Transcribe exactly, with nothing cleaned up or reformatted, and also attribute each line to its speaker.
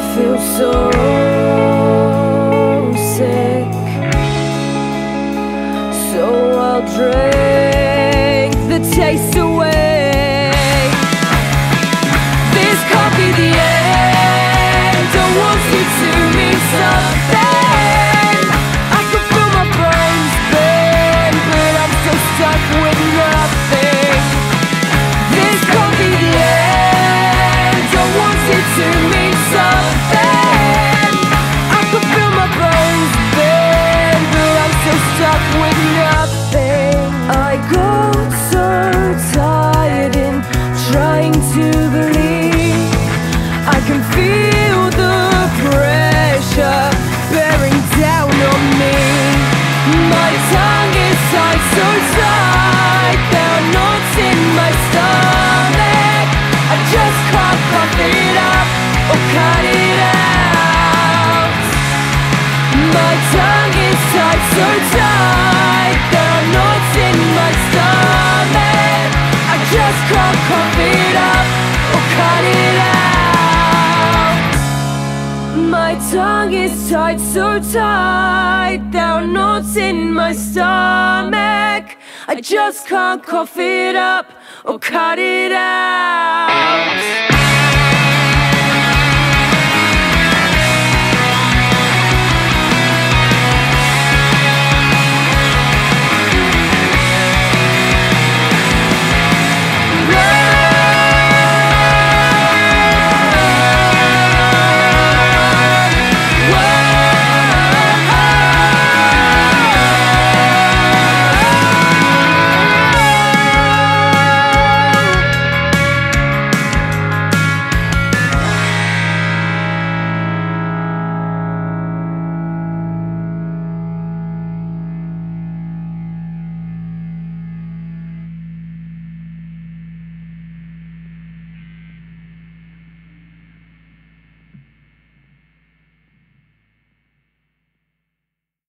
Speaker 1: feel so sick, so I'll drink the taste away. This can't be the end. I want you to mean something. I can feel my brains burn, but I'm so stuck with nothing. This can't be the end. I want you to mean something. I can feel my bones burn, but I'm so stuck with nothing. I got so tired in trying to believe. I can feel the pressure bearing down on me. My tongue is tied so tight, there are knots in my stomach. I just can't cough it up or cut it out. My tongue is tied so tight, there are knots in my stomach. I just can't cough it up or cut it out. My tongue is tied so tight, there are knots in my stomach. I just can't cough it up or cut it out.